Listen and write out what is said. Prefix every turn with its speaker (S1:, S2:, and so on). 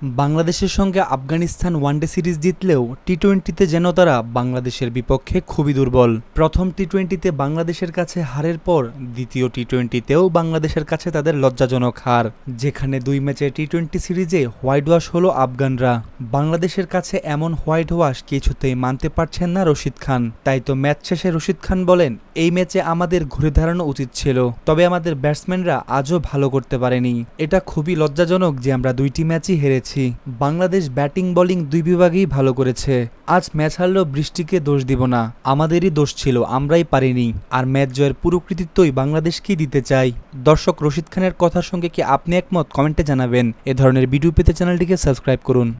S1: বাংলাদেশের সঙ্গে Afghanistan one day series জিতলেও টি-20তে যেন তারা বাংলাদেশের বিপক্ষে খুবই দুর্বল। প্রথম টি-20তে বাংলাদেশের কাছে হারের পর দ্বিতীয় টি-20তেও বাংলাদেশের কাছে তাদের লজ্জাজনক হার, যেখানে 2 ম্যাচের টি-20 সিরিজে হোয়াইট ওয়াশ হলো আফগানরা। বাংলাদেশের কাছে এমন হোয়াইট ওয়াশ কিছুতেই মানতে পারছেন না রশিদ খান। তাই তো ম্যাচ শেষে রশিদ খান বলেন, এই ম্যাচে আমাদের ঘুরে দাঁড়ানো উচিত ছিল, তবে আমাদের ব্যাটসম্যানরা আজও ভালো করতে পারেনি। এটা খুবই লজ্জাজনক যে আমরা 2টি ম্যাচই হেরেছি। বাংলাদেশ ব্যাটিং বোলিং 2 বিভাগেই ভালো করেছে। আজ ম্যাচ হারলেও বৃষ্টিকে দোষ দিব না, আমাদেরই দোষ ছিল, আমরাই পারিনি। আর ম্যাচ জয়ের পুরো কৃতিত্বই বাংলাদেশকেই দিতে চাই। দর্শক, রশিদ খানের কথার সঙ্গে কি আপনি একমত? কমেন্টে জানাবেন। এ ধরনের ভিডিও পেতে চ্যানেলটিকে সাবস্ক্রাইব করুন।